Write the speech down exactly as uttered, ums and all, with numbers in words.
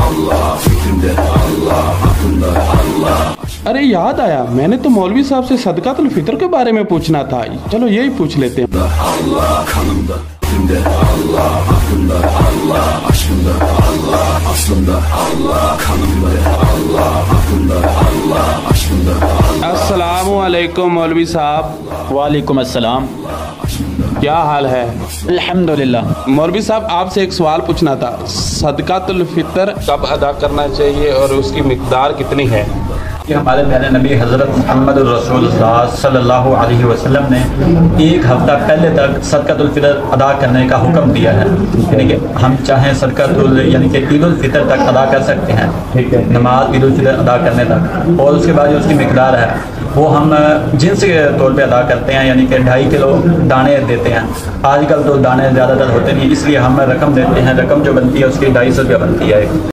अरे याद आया, मैंने तो मौलवी साहब से सदकातुल फितर के बारे में पूछना था। चलो यही पूछ लेते हैं। अस्सलामु अलैकुम मौलवी साहब। वालेकुम अस्सलाम। क्या हाल है? अल्हम्दुलिल्लाह। मौलवी साहब आपसे एक सवाल पूछना था, सदकातुल फितर कब अदा करना चाहिए और उसकी मिकदार कितनी है? कि हमारे प्यारे नबी हज़रत मुहम्मद रसूलुल्लाह सल्लल्लाहु अलैहि वसल्लम ने एक हफ्ता पहले तक सदकातुल फितर अदा करने का हुक्म दिया है। यानी कि हम चाहें सदकातुल यानी कि ईद उल फितर तक अदा कर सकते हैं, ठीक है, नमाज ईद उल फितर अदा करने तक। और उसके बाद जो उसकी मिकदार है वो हम जिन्स के तौर पे अदा करते हैं, यानी कि ढाई किलो दाने देते हैं। आजकल तो दाने ज़्यादातर होते नहीं, इसलिए हम रकम देते हैं। रकम जो बनती है उसकी ढाई सौ रुपया बनती है।